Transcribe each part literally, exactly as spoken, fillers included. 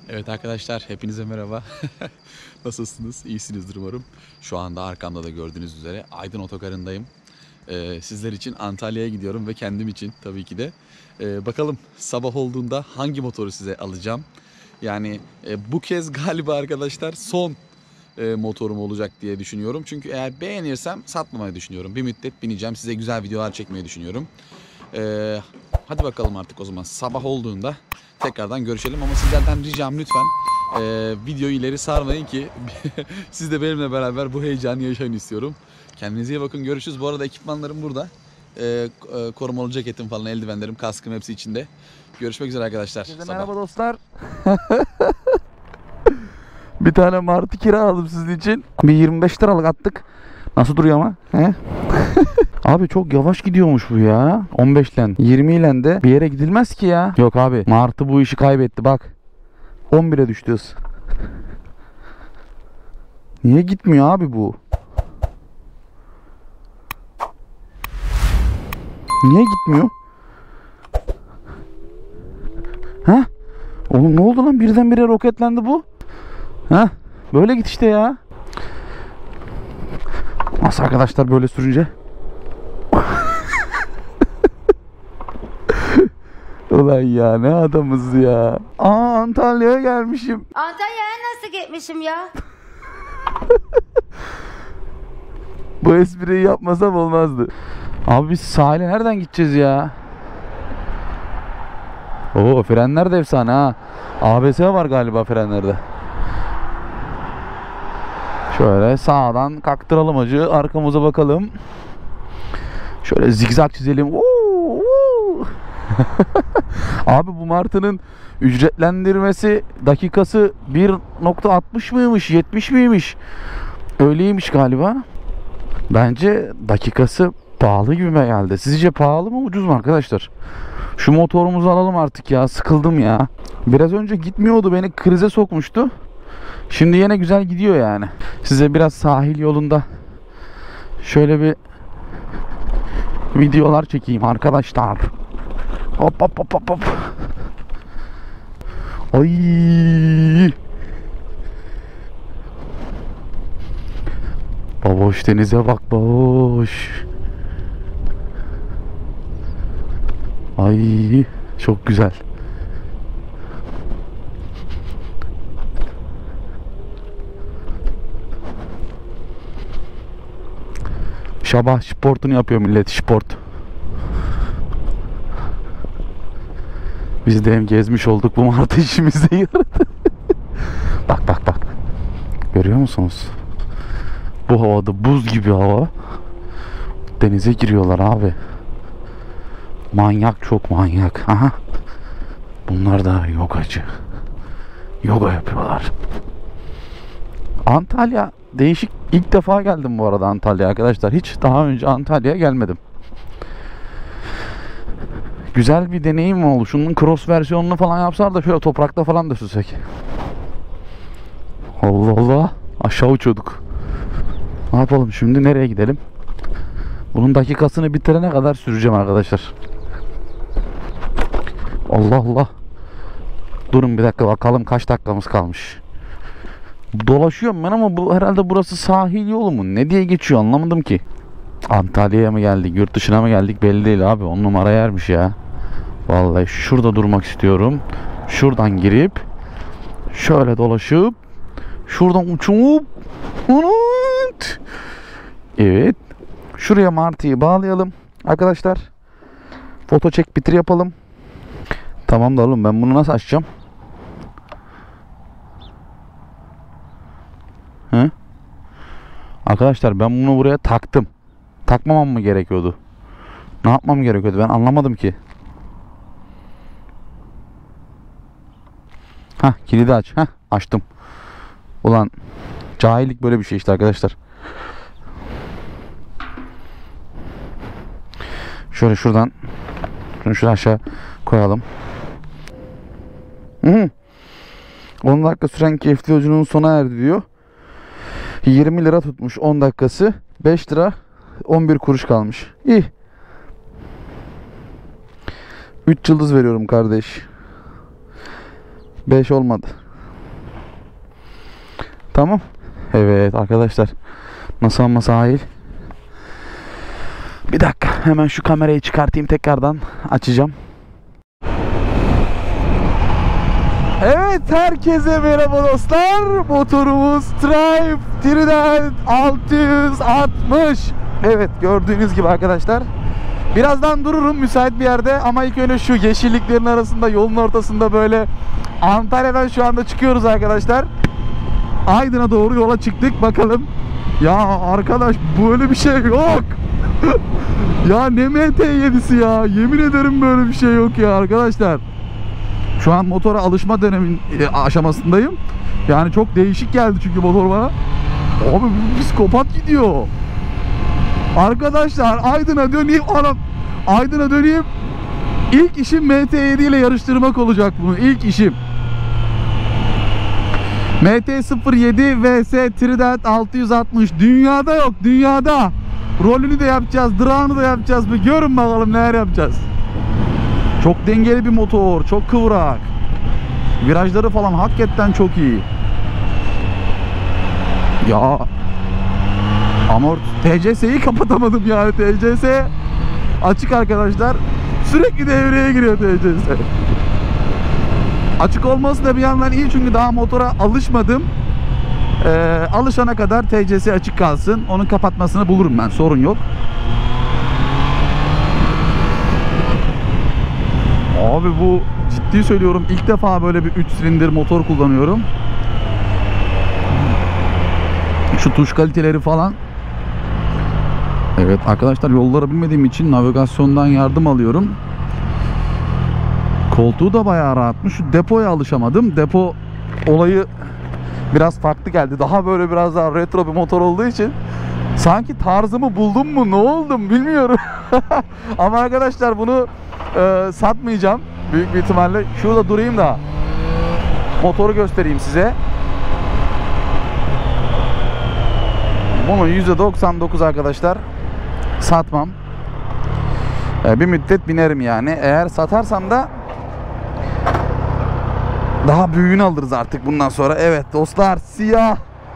Evet arkadaşlar, hepinize merhaba. Nasılsınız? İyisinizdir umarım. Şu anda arkamda da gördüğünüz üzere Aydın Otogarı'ndayım. Ee, sizler için Antalya'ya gidiyorum ve kendim için tabii ki de. Ee, bakalım sabah olduğunda hangi motoru size alacağım? Yani e, bu kez galiba arkadaşlar son e, motorum olacak diye düşünüyorum. Çünkü eğer beğenirsem satmamayı düşünüyorum. Bir müddet bineceğim, size güzel videolar çekmeyi düşünüyorum. Ee, hadi bakalım artık o zaman sabah olduğunda tekrardan görüşelim ama sizlerden ricam lütfen e, videoyu ileri sarmayın ki siz de benimle beraber bu heyecanı yaşayın istiyorum. Kendinize iyi bakın, görüşürüz. Bu arada ekipmanlarım burada. E, e, korumalı ceketim falan, eldivenlerim, kaskım hepsi içinde. Görüşmek üzere arkadaşlar. Herkese merhaba dostlar. Bir tane martı kiraladım sizin için. Bir yirmi beş liralık attık. Nasıl duruyor ama? He? Abi çok yavaş gidiyormuş bu ya. on beş ile yirmi ile de bir yere gidilmez ki ya. Yok abi, martı bu işi kaybetti bak. on bire düştüyoruz. Niye gitmiyor abi bu? Niye gitmiyor? Ha? Oğlum ne oldu lan, birdenbire roketlendi bu? Ha? Böyle git işte ya. Nasıl arkadaşlar böyle sürünce? Ulan ya, ne adamız ya. Aa, Antalya'ya gelmişim. Antalya'ya nasıl gitmişim ya? Bu espriyi yapmasam olmazdı. Abi biz sahile nereden gideceğiz ya? Oo, frenler de efsane ha. A B S var galiba frenlerde. Şöyle sağdan kaktıralım acı. Arkamıza bakalım. Şöyle zigzag çizelim. Oo, oo. Abi bu martının ücretlendirmesi dakikası bir nokta altmış mıymış, yetmiş miymiş? Öyleymiş galiba. Bence dakikası pahalı gibime geldi. Sizce pahalı mı, ucuz mu arkadaşlar? Şu motorumuzu alalım artık ya. Sıkıldım ya. Biraz önce gitmiyordu, beni krize sokmuştu. Şimdi yine güzel gidiyor yani. Size biraz sahil yolunda şöyle bir videolar çekeyim arkadaşlar. Hop hop hop hop hop. Ay. Baboş, denize bak baboş. Ay çok güzel. Sabah sportunu yapıyor millet, sport. Biz de hem gezmiş olduk, bu martı işimize yaradı. Bak bak bak. Görüyor musunuz? Bu havada, buz gibi hava. Denize giriyorlar abi. Manyak, çok manyak. Aha. Bunlar da yogacı. Yoga yapıyorlar. Antalya değişik. İlk defa geldim bu arada Antalya arkadaşlar. Hiç daha önce Antalya'ya gelmedim. Güzel bir deneyim oldu. Şunun cross versiyonunu falan yapsalar da şöyle toprakta falan da sürsek. Allah Allah. Aşağı uçuyorduk. Ne yapalım şimdi, nereye gidelim? Bunun dakikasını bitirene kadar süreceğim arkadaşlar. Allah Allah. Durun bir dakika, bakalım kaç dakikamız kalmış. Dolaşıyorum ben ama bu herhalde burası sahil yolu mu? Ne diye geçiyor anlamadım ki. Antalya'ya mı geldik, yurt dışına mı geldik belli değil abi. On numara yermiş ya. Vallahi şurada durmak istiyorum. Şuradan girip şöyle dolaşıp şuradan uçup evet. Şuraya martıyı bağlayalım arkadaşlar. Foto çek bitir yapalım. Tamam da oğlum, ben bunu nasıl açacağım? Hı? Arkadaşlar ben bunu buraya taktım. Takmamam mı gerekiyordu? Ne yapmam gerekiyordu? Ben anlamadım ki. Hah, kilidi aç. Hah, açtım. Ulan cahillik böyle bir şey işte arkadaşlar. Şöyle şuradan şunu şuradan aşağı koyalım. Hı. on dakika süren keyifli yolculuğun sona erdi diyor. yirmi lira tutmuş on dakikası. beş lira on bir kuruş kalmış. İyi. üç yıldız veriyorum kardeş. beş olmadı. Tamam. Evet arkadaşlar. Nasıl ama sahil. Bir dakika. Hemen şu kamerayı çıkartayım. Tekrardan açacağım. Evet, herkese merhaba dostlar. Motorumuz Triumph Trident altı yüz altmış. Evet, gördüğünüz gibi arkadaşlar. Birazdan dururum müsait bir yerde ama ilk önce şu yeşilliklerin arasında, yolun ortasında böyle Antalya'dan şu anda çıkıyoruz arkadaşlar. Aydın'a doğru yola çıktık, bakalım. Ya arkadaş, böyle bir şey yok. Ya ne M T yedisi ya, yemin ederim böyle bir şey yok ya arkadaşlar. Şu an motora alışma dönemin aşamasındayım. Yani çok değişik geldi çünkü motor bana. Abi bu psikopat gidiyor. Arkadaşlar Aydın'a döneyim, anam. Aydın'a döneyim. İlk işim M T yedi ile yarıştırmak olacak bunu. İlk işim. M T sıfır yedi vs Trident altı yüz altmış. Dünyada yok, dünyada. Rolünü de yapacağız, drağını da yapacağız. Bir görün bakalım neler yapacağız. Çok dengeli bir motor, çok kıvrak. Virajları falan hakikaten çok iyi. Ya amort T C S'yi kapatamadım yani. T C S açık arkadaşlar. Sürekli devreye giriyor T C S. Açık olması da bir yandan iyi çünkü daha motora alışmadım. Ee, alışana kadar T C S açık kalsın. Onun kapatmasını bulurum ben, sorun yok. Abi bu ciddi söylüyorum, ilk defa böyle bir üç silindir motor kullanıyorum. Şu tuş kaliteleri falan. Evet arkadaşlar, yolları bilmediğim için navigasyondan yardım alıyorum. Koltuğu da bayağı rahatmış. Şu depoya alışamadım. Depo olayı biraz farklı geldi. Daha böyle biraz daha retro bir motor olduğu için sanki tarzımı buldum mu, ne oldum bilmiyorum. Ama arkadaşlar bunu e, satmayacağım büyük bir ihtimalle. Şurada durayım da motoru göstereyim size. Bunu yüzde doksan dokuz arkadaşlar satmam. E, bir müddet binerim yani. Eğer satarsam da daha büyüğünü alırız artık bundan sonra. Evet dostlar, siyah.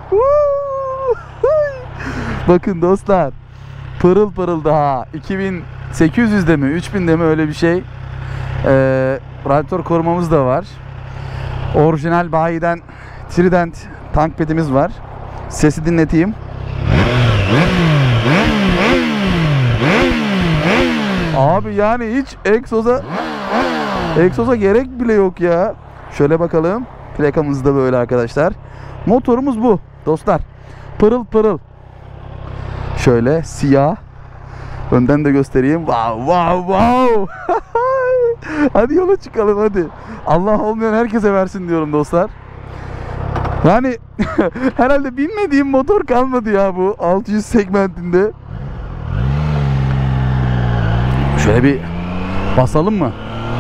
Bakın dostlar, pırıl pırıl daha. iki bin sekiz yüzde mi, üç binde mi, öyle bir şey. Ee, radyatör korumamız da var. Orijinal bayiden Trident tank pedimiz var. Sesi dinleteyim. Abi yani hiç egzoza egzoza gerek bile yok ya. Şöyle bakalım. Plakamız da böyle arkadaşlar. Motorumuz bu dostlar. Pırıl pırıl. Şöyle siyah. Önden de göstereyim. Wow wow wow. Hadi yola çıkalım hadi. Allah olmayan herkese versin diyorum dostlar. Yani herhalde bilmediğim motor kalmadı ya bu altı yüz segmentinde. Şöyle bir basalım mı?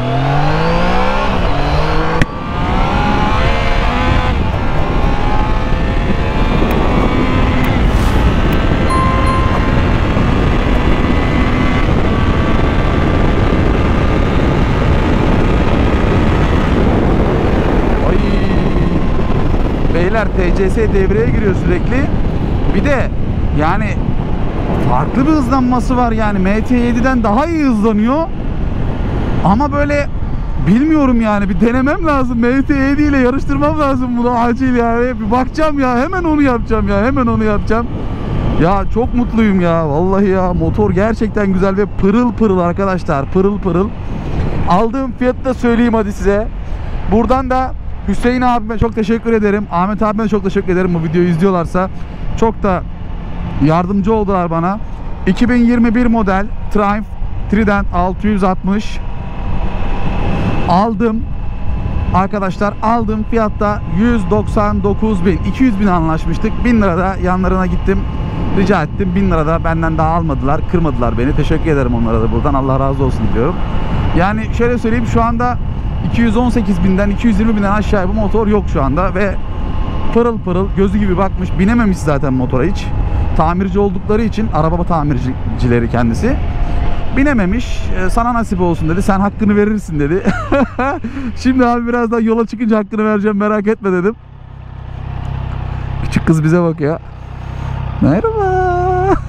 Beyler, T C S devreye giriyor sürekli. Bir de yani farklı bir hızlanması var yani. M T yediden daha iyi hızlanıyor. Ama böyle bilmiyorum yani, bir denemem lazım. M T yedi ile yarıştırmam lazım bunu acil yani. Bir bakacağım ya, hemen onu yapacağım ya. Hemen onu yapacağım. Ya çok mutluyum ya. Vallahi ya, motor gerçekten güzel ve pırıl pırıl arkadaşlar. Pırıl pırıl. Aldığım fiyatı da söyleyeyim hadi size. Buradan da Hüseyin abime çok teşekkür ederim. Ahmet abime de çok teşekkür ederim bu videoyu izliyorlarsa. Çok da yardımcı oldular bana. iki bin yirmi bir model Triumph Trident altı yüz altmış aldım. Arkadaşlar aldığım fiyatta yüz doksan dokuz bin. iki yüz bin anlaşmıştık. bin lirada yanlarına gittim. Rica ettim. bin lirada benden daha almadılar. Kırmadılar beni. Teşekkür ederim onlara da buradan. Allah razı olsun diyorum. Yani şöyle söyleyeyim, şu anda iki yüz on sekiz binden iki yüz yirmi binden aşağı bu motor yok şu anda ve pırıl pırıl, gözü gibi bakmış. Binememiş zaten motora hiç. Tamirci oldukları için, araba tamircileri kendisi. Binememiş. Sana nasip olsun dedi. Sen hakkını verirsin dedi. Şimdi abi biraz daha yola çıkınca hakkını vereceğim, merak etme dedim. Kız bize bakıyor. Merhaba.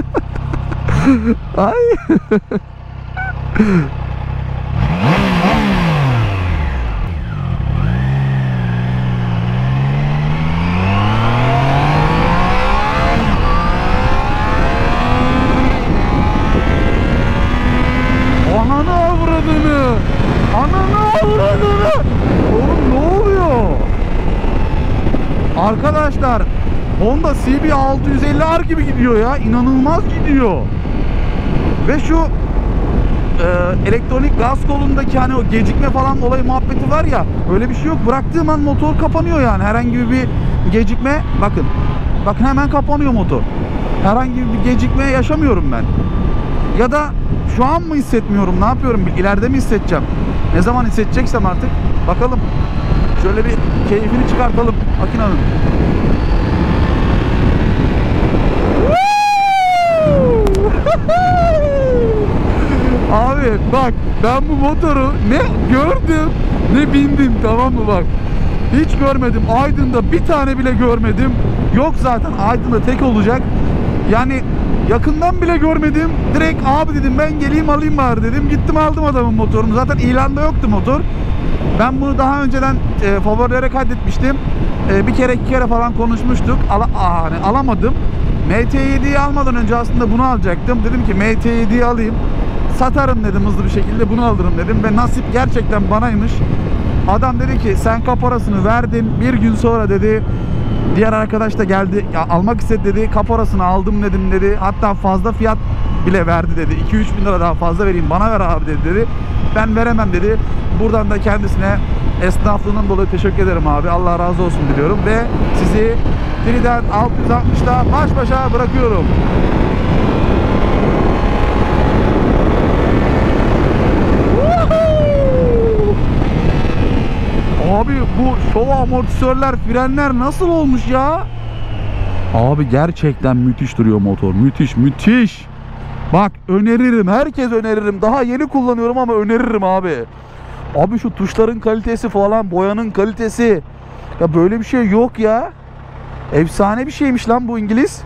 Ay. Ananı avradını. Ananı avradını. Oğlum ne oluyor? Arkadaşlar Honda C B altı yüz elli R gibi gidiyor ya. İnanılmaz gidiyor. Ve şu e, elektronik gaz kolundaki hani o gecikme falan olay muhabbeti var ya, öyle bir şey yok. Bıraktığım an motor kapanıyor yani. Herhangi bir gecikme, bakın. Bakın hemen kapanıyor motor. Herhangi bir gecikme yaşamıyorum ben. Ya da şu an mı hissetmiyorum, ne yapıyorum? İleride mi hissedeceğim? Ne zaman hissedeceksem artık. Bakalım. Şöyle bir keyfini çıkartalım makinenin. Abi bak, ben bu motoru ne gördüm ne bindim, tamam mı bak. Hiç görmedim. Aydın'da bir tane bile görmedim. Yok zaten, Aydın'da tek olacak. Yani yakından bile görmedim. Direkt abi dedim, ben geleyim alayım bari dedim. Gittim aldım adamın motorunu. Zaten ilanda yoktu motor. Ben bunu daha önceden e, favorilere kaydetmiştim. E, bir kere iki kere falan konuşmuştuk. Ala, aa, hani alamadım. M T yediyi almadan önce aslında bunu alacaktım. Dedim ki M T yediyi alayım. Satarım dedim hızlı bir şekilde, bunu alırım dedim. Ve nasip gerçekten banaymış. Adam dedi ki sen kaporasını verdin. Bir gün sonra dedi, diğer arkadaş da geldi ya, almak istedi dedi. Kaporasını aldım dedim dedi. Hatta fazla fiyat bile verdi dedi. iki üç bin lira daha fazla vereyim bana ver abi dedi dedi. Ben veremem dedi. Buradan da kendisine esnaflığından dolayı teşekkür ederim abi. Allah razı olsun diliyorum ve sizi Trident altı yüz altmışta baş başa bırakıyorum. Abi bu şov amortisörler, frenler nasıl olmuş ya? Abi gerçekten müthiş duruyor motor. Müthiş müthiş. Bak öneririm. Herkes öneririm. Daha yeni kullanıyorum ama öneririm abi. Abi şu tuşların kalitesi falan, boyanın kalitesi. Ya böyle bir şey yok ya. Efsane bir şeymiş lan bu İngiliz.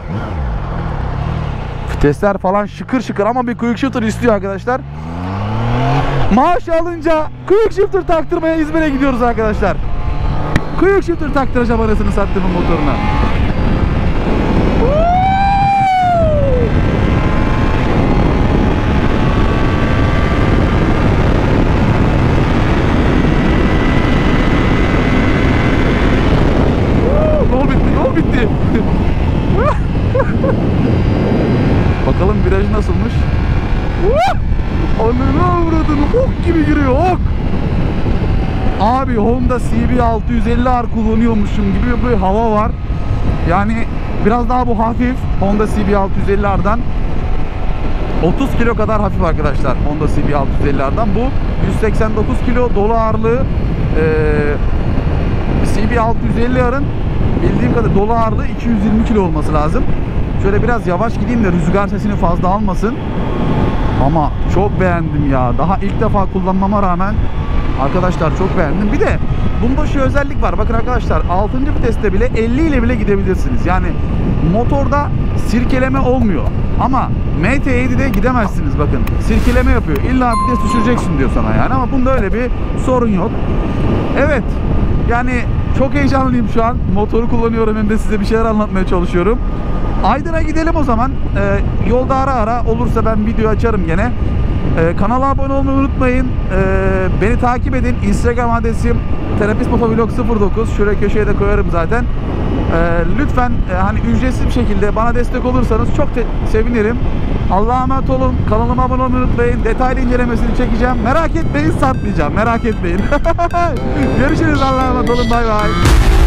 Vitesler falan şıkır şıkır ama bir quick shifter istiyor arkadaşlar. Maaş alınca quick shifter taktırmaya İzmir'e gidiyoruz arkadaşlar. Quick shifter taktıracağım arasını sattığımın motoruna. Yol bitti, yol bitti. Bakalım virajı nasılmış. Ananı avradını, ok gibi giriyor, ok. Abi Honda C B altı yüz elli R kullanıyormuşum gibi bir hava var. Yani biraz daha bu hafif Honda C B altı yüz elli R'dan. otuz kilo kadar hafif arkadaşlar Honda C B altı yüz elli R'dan. Bu yüz seksen dokuz kilo dolu ağırlığı. ee, C B altı yüz elli R'ın bildiğim kadar dolu ağırlığı iki yüz yirmi kilo olması lazım. Şöyle biraz yavaş gideyim de rüzgar sesini fazla almasın. Ama çok beğendim ya. Daha ilk defa kullanmama rağmen arkadaşlar çok beğendim. Bir de bunda şu özellik var. Bakın arkadaşlar, altıncı viteste bile elli ile bile gidebilirsiniz. Yani motorda sirkeleme olmuyor. Ama M T yedi'de gidemezsiniz bakın. Sirkeleme yapıyor. İlla vites düşüreceksin diyor sana yani. Ama bunda öyle bir sorun yok. Evet. Yani çok heyecanlıyım şu an. Motoru kullanıyorum, hem de size bir şeyler anlatmaya çalışıyorum. Aydın'a gidelim o zaman. Ee, yolda ara ara olursa ben video açarım gene. Ee, kanala abone olmayı unutmayın. Ee, beni takip edin. Instagram adresim Terapist Motovlog sıfır dokuz. Şuraya köşeye de koyarım zaten. Ee, lütfen e, hani ücretsiz bir şekilde bana destek olursanız çok sevinirim. Allah'a emanet olun. Kanalıma abone olmayı unutmayın. Detaylı incelemesini çekeceğim. Merak etmeyin, satmayacağım. Merak etmeyin. Görüşürüz. Allah'a emanet olun. Bay bay.